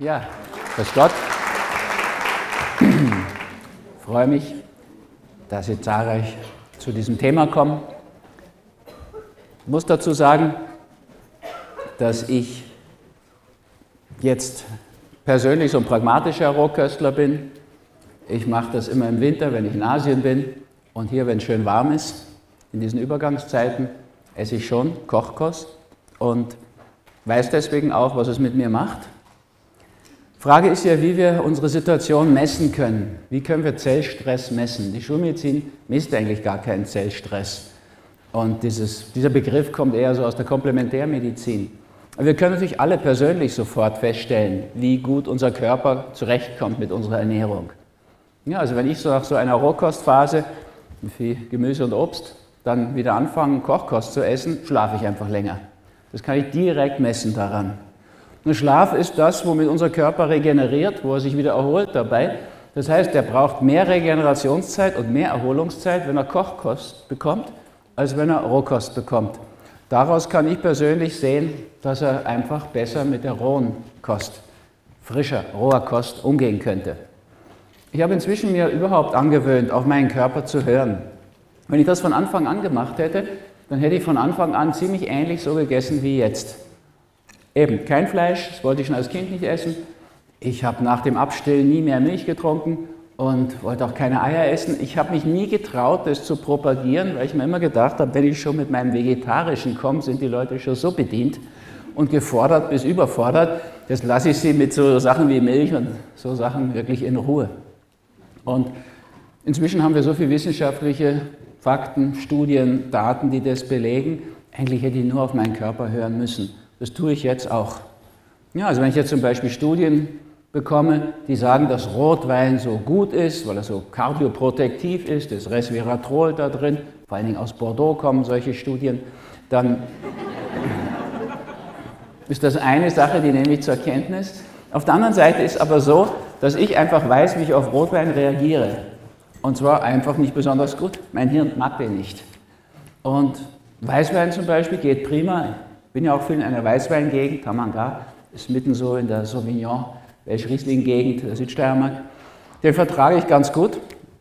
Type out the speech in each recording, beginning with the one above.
Ja, grüß Gott. Ich freue mich, dass Sie zahlreich zu diesem Thema kommen. Ich muss dazu sagen, dass ich jetzt persönlich so ein pragmatischer Rohköstler bin. Ich mache das immer im Winter, wenn ich in Asien bin, und hier, wenn es schön warm ist, in diesen Übergangszeiten, esse ich schon Kochkost und weiß deswegen auch, was es mit mir macht. Frage ist ja, wie wir unsere Situation messen können. Wie können wir Zellstress messen? Die Schulmedizin misst eigentlich gar keinen Zellstress. Und dieser Begriff kommt eher so aus der Komplementärmedizin. Aber wir können natürlich alle persönlich sofort feststellen, wie gut unser Körper zurechtkommt mit unserer Ernährung. Ja, also wenn ich so nach so einer Rohkostphase mit viel Gemüse und Obst dann wieder anfange, Kochkost zu essen, schlafe ich einfach länger. Das kann ich direkt messen daran. Und Schlaf ist das, womit unser Körper regeneriert, wo er sich wieder erholt dabei. Das heißt, er braucht mehr Regenerationszeit und mehr Erholungszeit, wenn er Kochkost bekommt, als wenn er Rohkost bekommt. Daraus kann ich persönlich sehen, dass er einfach besser mit der rohen Kost, frischer, roher Kost umgehen könnte. Ich habe inzwischen mir überhaupt angewöhnt, auf meinen Körper zu hören. Wenn ich das von Anfang an gemacht hätte, dann hätte ich von Anfang an ziemlich ähnlich so gegessen wie jetzt. Eben, kein Fleisch, das wollte ich schon als Kind nicht essen. Ich habe nach dem Abstillen nie mehr Milch getrunken und wollte auch keine Eier essen. Ich habe mich nie getraut, das zu propagieren, weil ich mir immer gedacht habe, wenn ich schon mit meinem Vegetarischen komme, sind die Leute schon so bedient und gefordert bis überfordert. Das lasse ich sie mit so Sachen wie Milch und so Sachen wirklich in Ruhe. Und inzwischen haben wir so viele wissenschaftliche Fakten, Studien, Daten, die das belegen. Eigentlich hätte ich nur auf meinen Körper hören müssen. Das tue ich jetzt auch. Ja, also wenn ich jetzt zum Beispiel Studien bekomme, die sagen, dass Rotwein so gut ist, weil er so kardioprotektiv ist, das Resveratrol da drin, vor allen Dingen aus Bordeaux kommen solche Studien, dann ist das eine Sache, die nehme ich zur Kenntnis. Auf der anderen Seite ist aber so, dass ich einfach weiß, wie ich auf Rotwein reagiere. Und zwar einfach nicht besonders gut. Mein Hirn mag den nicht. Und Weißwein zum Beispiel geht prima. Ich bin ja auch viel in einer Weißweingegend. Tamanga ist mitten so in der Sauvignon, Welsch-Riesling-Gegend der Südsteiermark. Den vertrage ich ganz gut,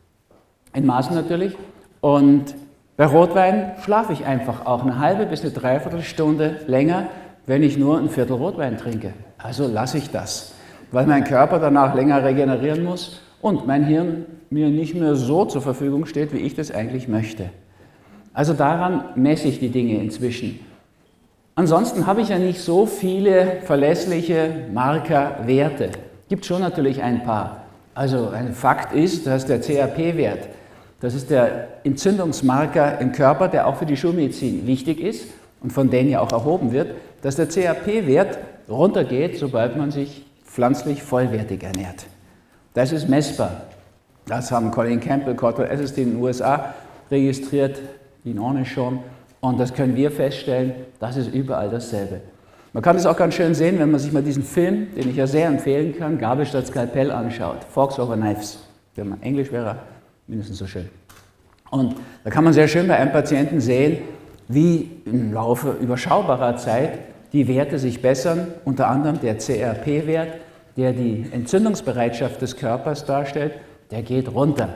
in Maßen natürlich. Und bei Rotwein schlafe ich einfach auch eine halbe bis eine Dreiviertelstunde länger, wenn ich nur ein Viertel Rotwein trinke. Also lasse ich das, weil mein Körper danach länger regenerieren muss und mein Hirn mir nicht mehr so zur Verfügung steht, wie ich das eigentlich möchte. Also daran messe ich die Dinge inzwischen. Ansonsten habe ich ja nicht so viele verlässliche Markerwerte. Gibt schon natürlich ein paar. Also ein Fakt ist, dass der CRP-Wert, das ist der Entzündungsmarker im Körper, der auch für die Schulmedizin wichtig ist und von denen ja auch erhoben wird, dass der CRP-Wert runtergeht, sobald man sich pflanzlich vollwertig ernährt. Das ist messbar. Das haben Colin Campbell, Cottrell Esselstyn in den USA registriert, die Norne schon. Und das können wir feststellen, das ist überall dasselbe. Man kann es auch ganz schön sehen, wenn man sich mal diesen Film, den ich ja sehr empfehlen kann, Gabel statt Skalpell anschaut. Forks over Knives. Wenn man Englisch wäre, mindestens so schön. Und da kann man sehr schön bei einem Patienten sehen, wie im Laufe überschaubarer Zeit die Werte sich bessern, unter anderem der CRP-Wert, der die Entzündungsbereitschaft des Körpers darstellt, der geht runter.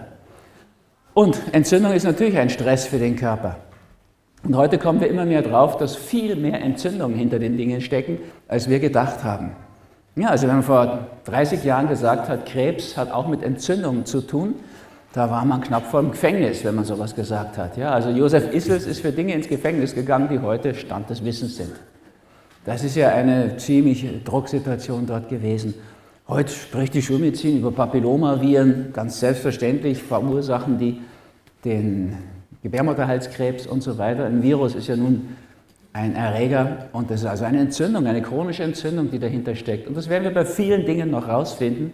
Und Entzündung ist natürlich ein Stress für den Körper. Und heute kommen wir immer mehr drauf, dass viel mehr Entzündungen hinter den Dingen stecken, als wir gedacht haben. Ja, also wenn man vor 30 Jahren gesagt hat, Krebs hat auch mit Entzündungen zu tun, da war man knapp vor dem Gefängnis, wenn man sowas gesagt hat. Ja, also Josef Issels ist für Dinge ins Gefängnis gegangen, die heute Stand des Wissens sind. Das ist ja eine ziemliche Drucksituation dort gewesen. Heute spricht die Schulmedizin über Papillomaviren, ganz selbstverständlich verursachen die den Gebärmutterhalskrebs und so weiter. Ein Virus ist ja nun ein Erreger und das ist also eine Entzündung, eine chronische Entzündung, die dahinter steckt. Und das werden wir bei vielen Dingen noch rausfinden.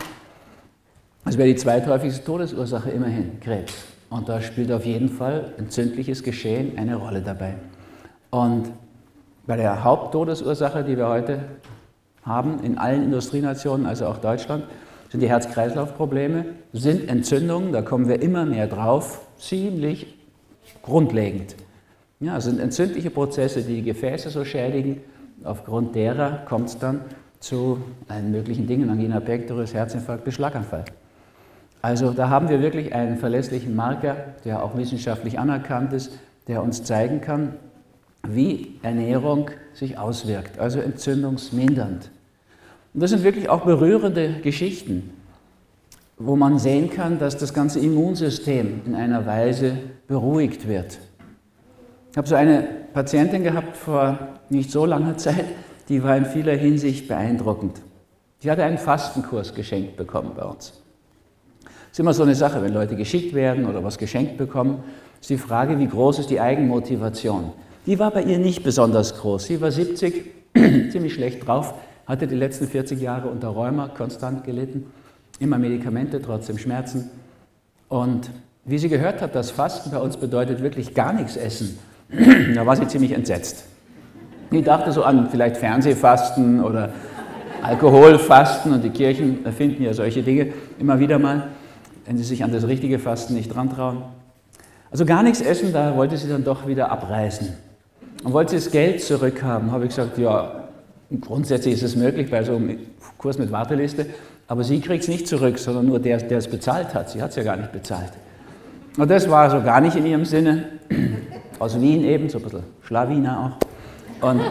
Das wäre die zweithäufigste Todesursache immerhin, Krebs. Und da spielt auf jeden Fall entzündliches Geschehen eine Rolle dabei. Und bei der Haupttodesursache, die wir heute haben, in allen Industrienationen, also auch Deutschland, sind die Herz-Kreislauf-Probleme, sind Entzündungen, da kommen wir immer mehr drauf, ziemlich grundlegend. Ja, es sind entzündliche Prozesse, die die Gefäße so schädigen. Aufgrund derer kommt es dann zu allen möglichen Dingen, Angina pectoris, Herzinfarkt bis Schlaganfall. Also da haben wir wirklich einen verlässlichen Marker, der auch wissenschaftlich anerkannt ist, der uns zeigen kann, wie Ernährung sich auswirkt, also entzündungsmindernd. Und das sind wirklich auch berührende Geschichten, wo man sehen kann, dass das ganze Immunsystem in einer Weise beruhigt wird. Ich habe so eine Patientin gehabt vor nicht so langer Zeit, die war in vieler Hinsicht beeindruckend. Die hatte einen Fastenkurs geschenkt bekommen bei uns. Das ist immer so eine Sache, wenn Leute geschickt werden oder was geschenkt bekommen, ist die Frage, wie groß ist die Eigenmotivation. Die war bei ihr nicht besonders groß. Sie war 70, ziemlich schlecht drauf, hatte die letzten 40 Jahre unter Rheuma konstant gelitten, immer Medikamente, trotzdem Schmerzen. Und wie sie gehört hat, das Fasten bei uns bedeutet wirklich gar nichts essen, da war sie ziemlich entsetzt. Die dachte so an vielleicht Fernsehfasten oder Alkoholfasten, und die Kirchen erfinden ja solche Dinge immer wieder mal, wenn sie sich an das richtige Fasten nicht dran trauen. Also gar nichts essen, da wollte sie dann doch wieder abreißen. Und wollte sie das Geld zurückhaben, habe ich gesagt, ja, grundsätzlich ist es möglich bei so einem Kurs mit Warteliste, aber sie kriegt es nicht zurück, sondern nur der es bezahlt hat. Sie hat es ja gar nicht bezahlt. Und das war so gar nicht in ihrem Sinne. Aus Wien eben, so ein bisschen Schlawiner auch. Und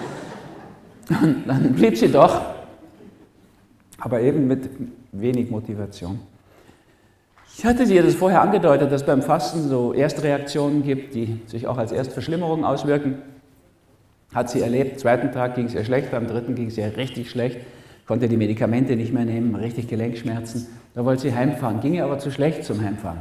dann blieb sie doch, aber eben mit wenig Motivation. Ich hatte ihr das vorher angedeutet, dass es beim Fasten so Erstreaktionen gibt, die sich auch als Erstverschlimmerung auswirken. Hat sie erlebt, am zweiten Tag ging es ihr schlecht, am dritten ging es ihr richtig schlecht, konnte die Medikamente nicht mehr nehmen, richtig Gelenkschmerzen. Da wollte sie heimfahren, ging ihr aber zu schlecht zum Heimfahren.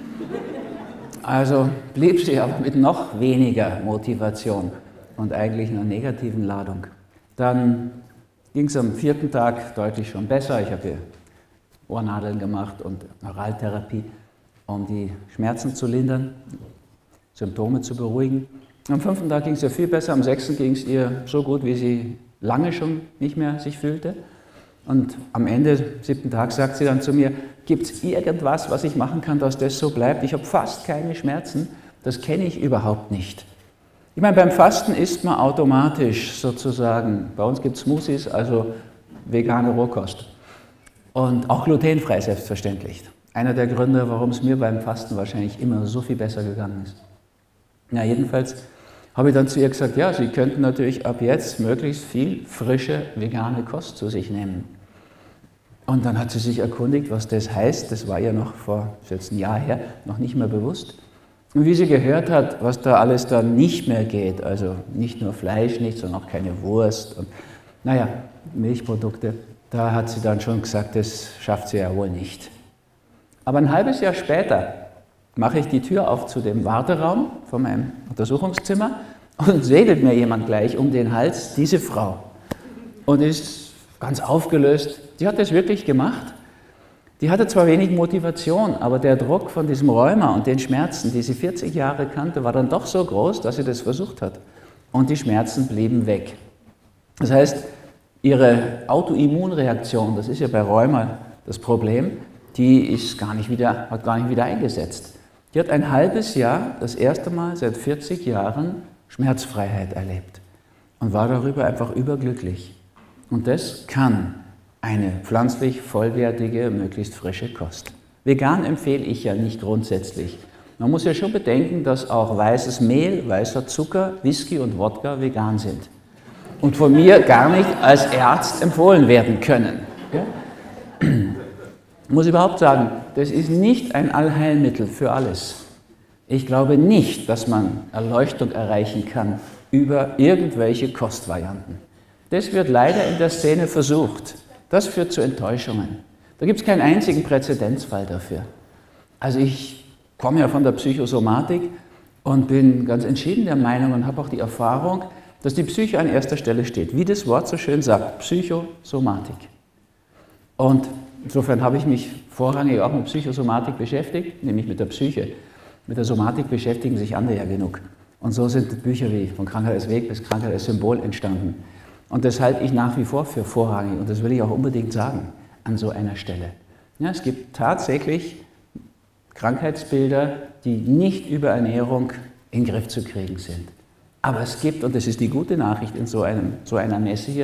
Also blieb sie aber mit noch weniger Motivation und eigentlich einer negativen Ladung. Dann ging es am vierten Tag deutlich schon besser. Ich habe ihr Ohrnadeln gemacht und Neuraltherapie, um die Schmerzen zu lindern, Symptome zu beruhigen. Am fünften Tag ging es ihr viel besser, am sechsten ging es ihr so gut, wie sie lange schon nicht mehr sich fühlte. Und am Ende, siebten Tag, sagt sie dann zu mir, gibt es irgendwas, was ich machen kann, dass das so bleibt? Ich habe fast keine Schmerzen, das kenne ich überhaupt nicht. Ich meine, beim Fasten isst man automatisch sozusagen. Bei uns gibt es Smoothies, also vegane Rohkost. Und auch glutenfrei selbstverständlich. Einer der Gründe, warum es mir beim Fasten wahrscheinlich immer so viel besser gegangen ist. Ja, jedenfalls habe ich dann zu ihr gesagt, ja, Sie könnten natürlich ab jetzt möglichst viel frische vegane Kost zu sich nehmen. Und dann hat sie sich erkundigt, was das heißt. Das war ihr noch vor, das ist jetzt ein Jahr her, noch nicht mehr bewusst. Und wie sie gehört hat, was da alles dann nicht mehr geht, also nicht nur Fleisch nicht, sondern auch keine Wurst und, naja, Milchprodukte, da hat sie dann schon gesagt, das schafft sie ja wohl nicht. Aber ein halbes Jahr später mache ich die Tür auf zu dem Warteraum von meinem Untersuchungszimmer und segelt mir jemand gleich um den Hals, diese Frau. Und ist ganz aufgelöst. Die hat das wirklich gemacht. Die hatte zwar wenig Motivation, aber der Druck von diesem Rheuma und den Schmerzen, die sie 40 Jahre kannte, war dann doch so groß, dass sie das versucht hat. Und die Schmerzen blieben weg. Das heißt, ihre Autoimmunreaktion, das ist ja bei Rheuma das Problem, die ist hat gar nicht wieder eingesetzt. Die hat ein halbes Jahr, das erste Mal seit 40 Jahren, Schmerzfreiheit erlebt und war darüber einfach überglücklich. Und das kann eine pflanzlich vollwertige, möglichst frische Kost. Vegan empfehle ich ja nicht grundsätzlich. Man muss ja schon bedenken, dass auch weißes Mehl, weißer Zucker, Whisky und Wodka vegan sind. Und von mir gar nicht als Arzt empfohlen werden können. Ja? Ich muss überhaupt sagen, das ist nicht ein Allheilmittel für alles. Ich glaube nicht, dass man Erleuchtung erreichen kann über irgendwelche Kostvarianten. Das wird leider in der Szene versucht. Das führt zu Enttäuschungen. Da gibt es keinen einzigen Präzedenzfall dafür. Also ich komme ja von der Psychosomatik und bin ganz entschieden der Meinung und habe auch die Erfahrung, dass die Psyche an erster Stelle steht. Wie das Wort so schön sagt, Psychosomatik. Und insofern habe ich mich vorrangig auch mit Psychosomatik beschäftigt, nämlich mit der Psyche. Mit der Somatik beschäftigen sich andere ja genug. Und so sind Bücher wie Von Krankheit als Weg bis Krankheit als Symbol entstanden. Und das halte ich nach wie vor für vorrangig und das will ich auch unbedingt sagen an so einer Stelle. Ja, es gibt tatsächlich Krankheitsbilder, die nicht über Ernährung in den Griff zu kriegen sind. Aber es gibt, und das ist die gute Nachricht in so einer Messe hier,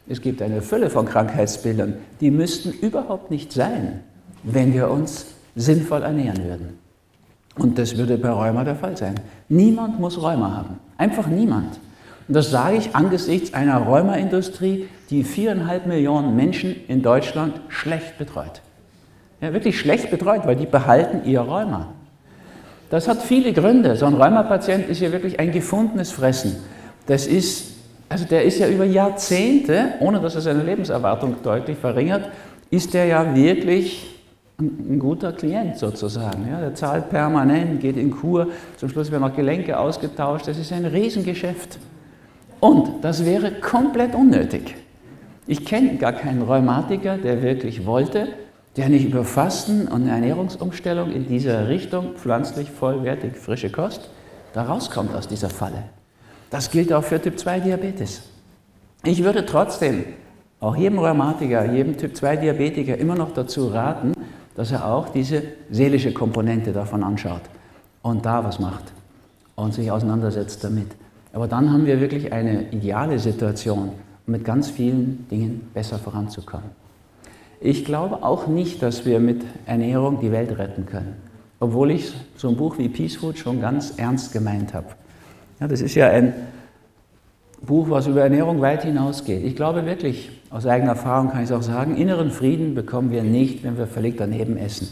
Es gibt eine Fülle von Krankheitsbildern, die müssten überhaupt nicht sein, wenn wir uns sinnvoll ernähren würden. Und das würde bei Rheuma der Fall sein. Niemand muss Rheuma haben. Einfach niemand. Und das sage ich angesichts einer Rheuma-Industrie, die 4,5 Millionen Menschen in Deutschland schlecht betreut. Ja, wirklich schlecht betreut, weil die behalten ihr Rheuma. Das hat viele Gründe. So ein Rheumapatient ist ja wirklich ein gefundenes Fressen. Der ist ja über Jahrzehnte, ohne dass er seine Lebenserwartung deutlich verringert, ist der ja wirklich ein guter Klient sozusagen. Ja, der zahlt permanent, geht in Kur, zum Schluss werden noch Gelenke ausgetauscht. Das ist ein Riesengeschäft. Und das wäre komplett unnötig. Ich kenne gar keinen Rheumatiker, der wirklich wollte, der nicht über Fasten und eine Ernährungsumstellung in dieser Richtung, pflanzlich, vollwertig, frische Kost, da rauskommt aus dieser Falle. Das gilt auch für Typ-2-Diabetes. Ich würde trotzdem auch jedem Rheumatiker, jedem Typ-2-Diabetiker immer noch dazu raten, dass er auch diese seelische Komponente davon anschaut und da was macht und sich auseinandersetzt damit. Aber dann haben wir wirklich eine ideale Situation, um mit ganz vielen Dingen besser voranzukommen. Ich glaube auch nicht, dass wir mit Ernährung die Welt retten können, obwohl ich so ein Buch wie Peace Food schon ganz ernst gemeint habe. Ja, das ist ja ein Buch, was über Ernährung weit hinausgeht. Ich glaube wirklich, aus eigener Erfahrung kann ich es auch sagen, inneren Frieden bekommen wir nicht, wenn wir völlig daneben essen.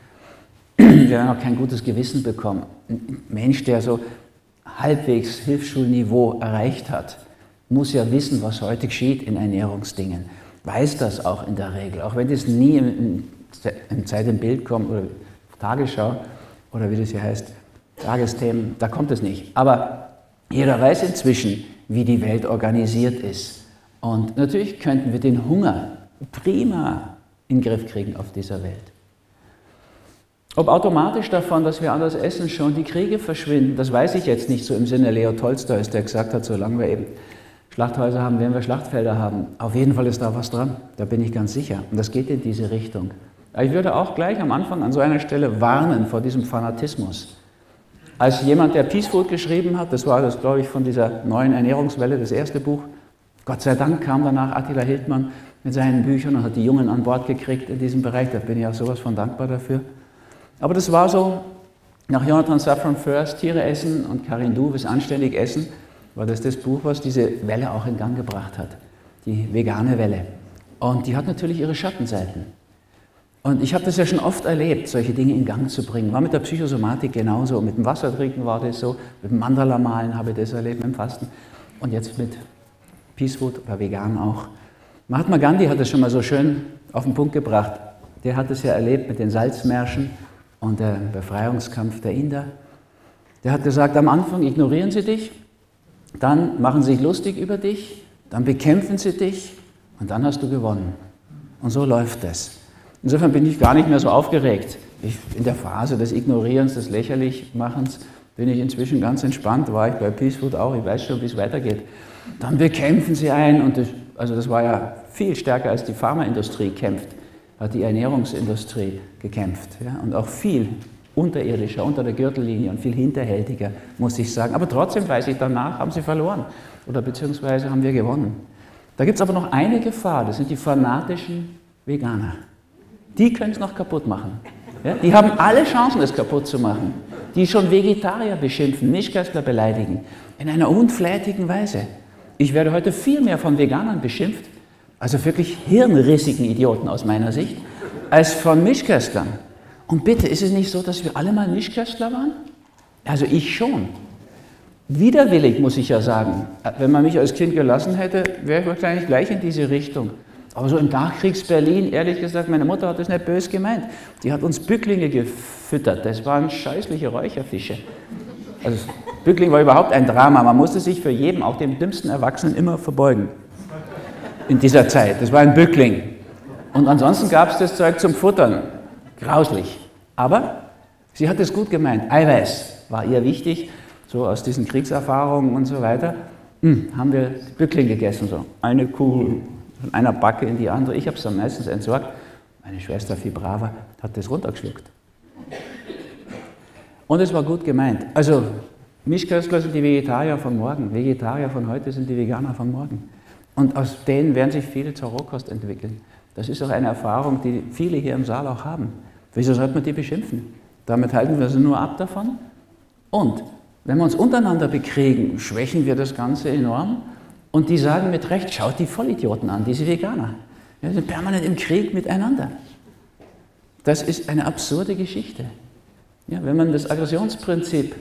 Wir werden auch kein gutes Gewissen bekommen. Ein Mensch, der so halbwegs Hilfsschulniveau erreicht hat, muss ja wissen, was heute geschieht in Ernährungsdingen. Weiß das auch in der Regel, auch wenn das nie in Zeit im Bild kommt oder Tagesschau oder wie das hier heißt, Tagesthemen, da kommt es nicht. Aber jeder weiß inzwischen, wie die Welt organisiert ist. Und natürlich könnten wir den Hunger prima in den Griff kriegen auf dieser Welt. Ob automatisch davon, dass wir anders essen, schon die Kriege verschwinden, das weiß ich jetzt nicht so im Sinne Leo Tolstois, der gesagt hat, solange wir eben Schlachthäuser haben, werden wir Schlachtfelder haben. Auf jeden Fall ist da was dran, da bin ich ganz sicher. Und das geht in diese Richtung. Aber ich würde auch gleich am Anfang an so einer Stelle warnen vor diesem Fanatismus. Als jemand, der Peace Food geschrieben hat, das war das, glaube ich, von dieser neuen Ernährungswelle, das erste Buch, Gott sei Dank kam danach Attila Hildmann mit seinen Büchern und hat die Jungen an Bord gekriegt in diesem Bereich, da bin ich auch sowas von dankbar dafür. Aber das war so, nach Jonathan Safran Foer's Tiere essen und Karin Duves Anständig essen, war das Buch, was diese Welle auch in Gang gebracht hat, die vegane Welle. Und die hat natürlich ihre Schattenseiten. Und ich habe das ja schon oft erlebt, solche Dinge in Gang zu bringen. War mit der Psychosomatik genauso, mit dem Wassertrinken war das so, mit dem Mandala-Malen habe ich das erlebt, mit dem Fasten und jetzt mit Peace Food oder vegan auch. Mahatma Gandhi hat das schon mal so schön auf den Punkt gebracht. Der hat es ja erlebt mit den Salzmärschen und dem Befreiungskampf der Inder. Der hat gesagt, am Anfang ignorieren sie dich, dann machen sie sich lustig über dich, dann bekämpfen sie dich und dann hast du gewonnen. Und so läuft das. Insofern bin ich gar nicht mehr so aufgeregt. In der Phase des Ignorierens, des Lächerlichmachens bin ich inzwischen ganz entspannt, war ich bei Peace Food auch, ich weiß schon, wie es weitergeht. Dann bekämpfen sie einen und das war ja viel stärker als die Pharmaindustrie kämpft, hat die Ernährungsindustrie gekämpft. Ja? Und auch viel unterirdischer, unter der Gürtellinie und viel hinterhältiger, muss ich sagen. Aber trotzdem weiß ich, danach haben sie verloren oder beziehungsweise haben wir gewonnen. Da gibt es aber noch eine Gefahr, das sind die fanatischen Veganer. Die können es noch kaputt machen. Ja? Die haben alle Chancen, es kaputt zu machen. Die schon Vegetarier beschimpfen, Mischköstler beleidigen, in einer unflätigen Weise. Ich werde heute viel mehr von Veganern beschimpft, also wirklich hirnrissigen Idioten aus meiner Sicht, als von Mischköstlern. Und bitte, ist es nicht so, dass wir alle mal Mischköstler waren? Also ich schon. Widerwillig, muss ich ja sagen. Wenn man mich als Kind gelassen hätte, wäre ich wahrscheinlich gleich in diese Richtung. Aber so im Nachkriegs-Berlin, ehrlich gesagt, meine Mutter hat das nicht böse gemeint. Die hat uns Bücklinge gefüttert, das waren scheußliche Räucherfische. Also Bückling war überhaupt ein Drama, man musste sich für jeden, auch dem dümmsten Erwachsenen, immer verbeugen. In dieser Zeit, das war ein Bückling. Und ansonsten gab es das Zeug zum Futtern, grauslich. Aber sie hat es gut gemeint, Eiweiß war ihr wichtig, so aus diesen Kriegserfahrungen und so weiter. Haben wir Bückling gegessen, so eine Kugel. Von einer Backe in die andere. Ich habe es dann meistens entsorgt. Meine Schwester, viel braver, hat das runtergeschluckt. Und es war gut gemeint. Also, Mischköstler sind die Vegetarier von morgen. Vegetarier von heute sind die Veganer von morgen. Und aus denen werden sich viele zur Rohkost entwickeln. Das ist auch eine Erfahrung, die viele hier im Saal auch haben. Wieso sollte man die beschimpfen? Damit halten wir sie nur ab davon. Und wenn wir uns untereinander bekriegen, schwächen wir das Ganze enorm. Und die sagen mit Recht, schaut die Vollidioten an, diese Veganer. Wir sind permanent im Krieg miteinander. Das ist eine absurde Geschichte. Ja, wenn man das Aggressionsprinzip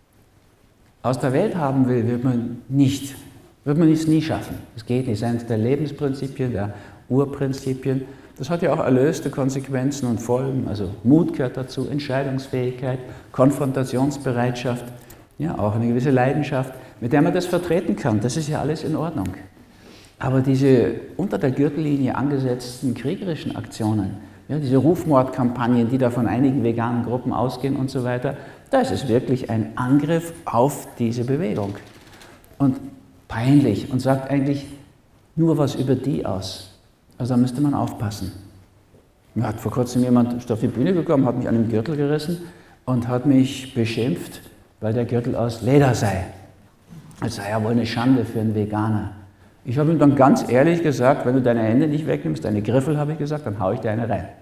aus der Welt haben will, wird man es nie schaffen. Es geht nicht. Das ist eines der Lebensprinzipien, der Urprinzipien. Das hat ja auch erlöste Konsequenzen und Folgen. Also Mut gehört dazu, Entscheidungsfähigkeit, Konfrontationsbereitschaft, ja, auch eine gewisse Leidenschaft, mit der man das vertreten kann. Das ist ja alles in Ordnung. Aber diese unter der Gürtellinie angesetzten kriegerischen Aktionen, ja, diese Rufmordkampagnen, die da von einigen veganen Gruppen ausgehen und so weiter, das ist wirklich ein Angriff auf diese Bewegung. Und peinlich und sagt eigentlich nur was über die aus. Also da müsste man aufpassen. Mir hat vor kurzem jemand auf die Bühne gekommen, hat mich an den Gürtel gerissen und hat mich beschimpft, weil der Gürtel aus Leder sei. Das sei ja wohl eine Schande für einen Veganer. Ich habe ihm dann ganz ehrlich gesagt, wenn du deine Hände nicht wegnimmst, deine Griffel, habe ich gesagt, dann haue ich dir eine rein.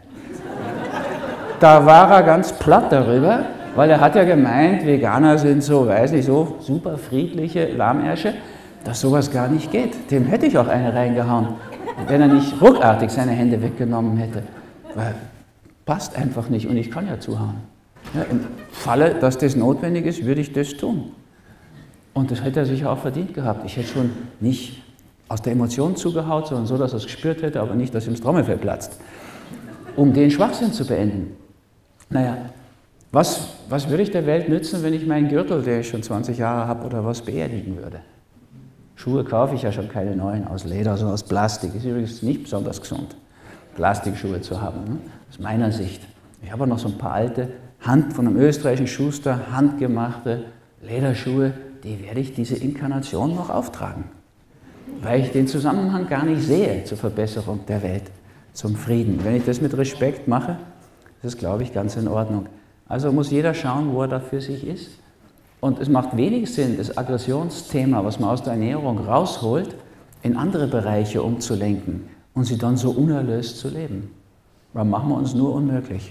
Da war er ganz platt darüber, weil er hat ja gemeint, Veganer sind so, weiß nicht, so super friedliche Lahmärsche, dass sowas gar nicht geht. Dem hätte ich auch eine reingehauen, wenn er nicht ruckartig seine Hände weggenommen hätte. Weil passt einfach nicht und ich kann ja zuhauen. Ja, im Falle, dass das notwendig ist, würde ich das tun. Und das hätte er sicher auch verdient gehabt. Ich hätte schon nicht aus der Emotion zugehaut, sondern so, dass er es gespürt hätte, aber nicht, dass ihm das Trommelfell platzt. Um den Schwachsinn zu beenden. Naja, was würde ich der Welt nützen, wenn ich meinen Gürtel, der ich schon 20 Jahre habe, oder was beerdigen würde? Schuhe kaufe ich ja schon keine neuen aus Leder, sondern aus Plastik. Ist übrigens nicht besonders gesund, Plastikschuhe zu haben, ne? Aus meiner Sicht. Ich habe noch so ein paar alte, von einem österreichischen Schuster, handgemachte Lederschuhe, die werde ich diese Inkarnation noch auftragen. Weil ich den Zusammenhang gar nicht sehe zur Verbesserung der Welt, zum Frieden. Wenn ich das mit Respekt mache, ist es, glaube ich, ganz in Ordnung. Also muss jeder schauen, wo er da für sich ist. Und es macht wenig Sinn, das Aggressionsthema, was man aus der Ernährung rausholt, in andere Bereiche umzulenken und sie dann so unerlöst zu leben. Dann machen wir uns nur unmöglich.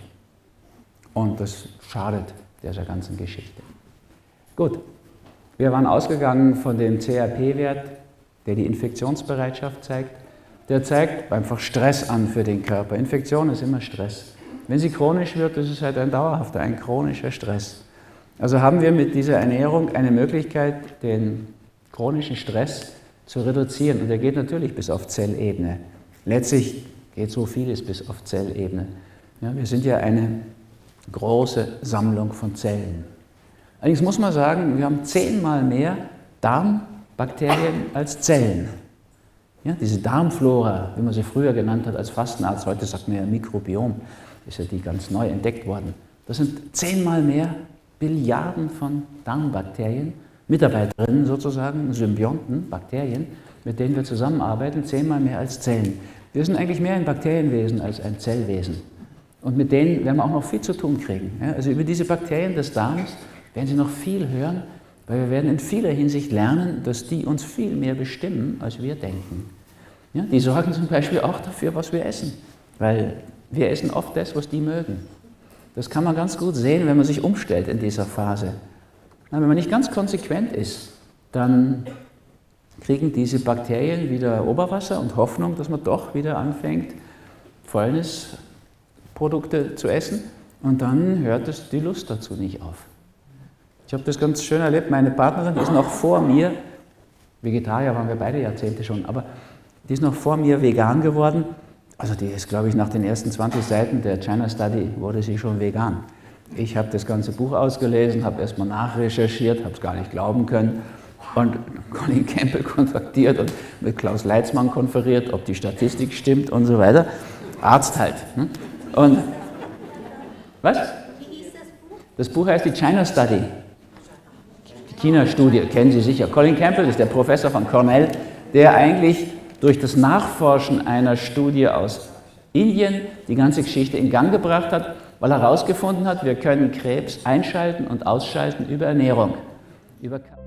Und das schadet dieser ganzen Geschichte. Gut, wir waren ausgegangen von dem CRP-Wert, der die Infektionsbereitschaft zeigt. Der zeigt einfach Stress an für den Körper. Infektion ist immer Stress. Wenn sie chronisch wird, ist es halt ein dauerhafter, ein chronischer Stress. Also haben wir mit dieser Ernährung eine Möglichkeit, den chronischen Stress zu reduzieren. Und der geht natürlich bis auf Zellebene. Letztlich geht so vieles bis auf Zellebene. Ja, wir sind ja eine große Sammlung von Zellen. Allerdings muss man sagen, wir haben 10-mal mehr Darmbakterien als Zellen. Ja, diese Darmflora, wie man sie früher genannt hat als Fastenarzt, heute sagt man ja Mikrobiom, ist ja die ganz neu entdeckt worden. Das sind 10-mal mehr Billiarden von Darmbakterien, Mitarbeiterinnen sozusagen, Symbionten, Bakterien, mit denen wir zusammenarbeiten, 10-mal mehr als Zellen. Wir sind eigentlich mehr ein Bakterienwesen als ein Zellwesen. Und mit denen werden wir auch noch viel zu tun kriegen. Ja, also über diese Bakterien des Darms werden Sie noch viel hören, weil wir werden in vieler Hinsicht lernen, dass die uns viel mehr bestimmen, als wir denken. Ja, die sorgen zum Beispiel auch dafür, was wir essen, weil wir essen oft das, was die mögen. Das kann man ganz gut sehen, wenn man sich umstellt in dieser Phase. Na, wenn man nicht ganz konsequent ist, dann kriegen diese Bakterien wieder Oberwasser und Hoffnung, dass man doch wieder anfängt, Fäulnisprodukte zu essen, und dann hört es die Lust dazu nicht auf. Ich habe das ganz schön erlebt, meine Partnerin, die ist noch vor mir, Vegetarier waren wir beide Jahrzehnte schon, aber die ist noch vor mir vegan geworden. Also die ist, glaube ich, nach den ersten 20 Seiten der China Study wurde sie schon vegan. Ich habe das ganze Buch ausgelesen, habe erstmal nachrecherchiert, habe es gar nicht glauben können und Colin Campbell kontaktiert und mit Klaus Leitzmann konferiert, ob die Statistik stimmt und so weiter. Arzt halt. Ne? Und was? Wie hieß das Buch? Das Buch heißt die China Study. Die China-Studie, kennen Sie sicher. Colin Campbell ist der Professor von Cornell, der eigentlich durch das Nachforschen einer Studie aus Indien die ganze Geschichte in Gang gebracht hat, weil er herausgefunden hat, wir können Krebs einschalten und ausschalten über Ernährung. Über